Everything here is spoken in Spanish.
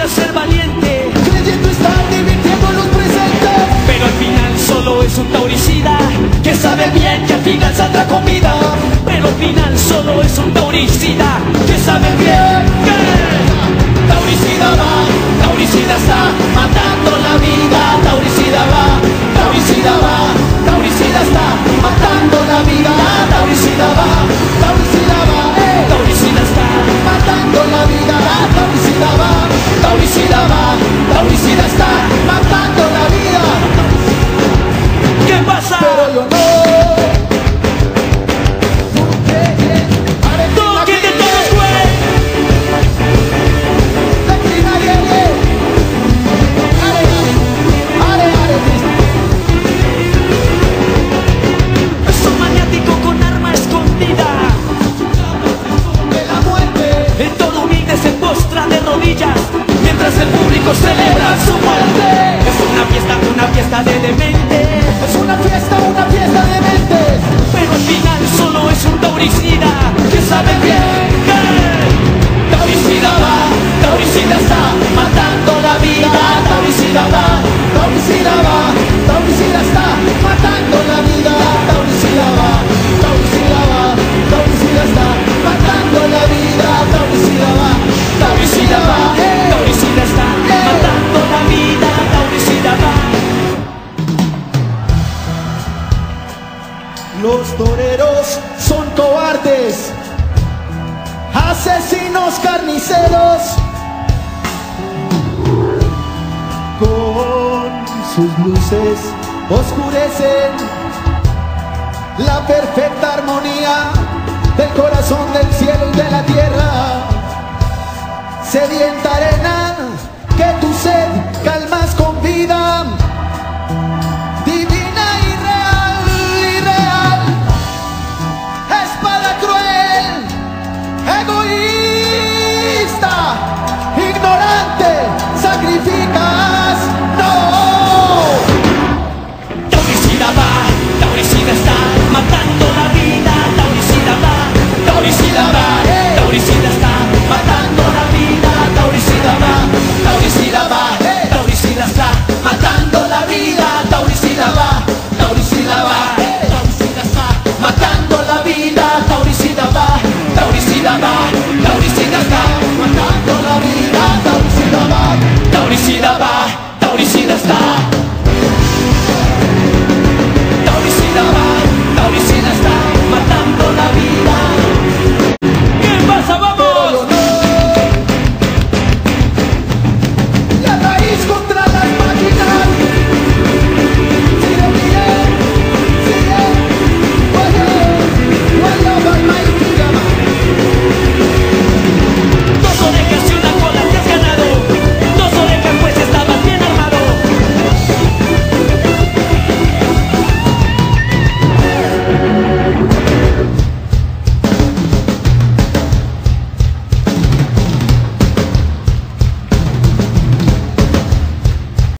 a ser valiente, creyendo estar divirtiendo los presentes, pero al final solo es un tauricida que sabe bien que al final saldrá comida. Pero al final solo es un tauricida que sabe bien que tauricida va, tauricida está matando la vida. Tauricida va, tauricida va, tauricida está matando la vida. Tauricida va, tauricida va, tauricida está matando la vida. Tauricida va, tauricida va, tauricida está matando la vida. ¿Qué pasa? pero yo no. ¡Toque de todos, güey! Es un maniático con arma escondida. De la muerte, El todo humilde se postra de rodillas mientras el público celebra su muerte. Es una fiesta de dementes, es una fiesta de mentes, pero al final solo es un tauricida que sabe bien que tauricida va, tauricida está matando la vida. Tauricida va, tauricida va, tauricida está matando la vida. Tauricida va, tauricida va, tauricida está matando la vida. Tauricida va, tauricida va, tauricida está matando la vida. Tauricida va. Los toreros son cobardes, asesinos carniceros, con sus luces oscurecen la perfecta armonía del corazón, del cielo y de la tierra. Sedienta arena que tu sed calmas con vida,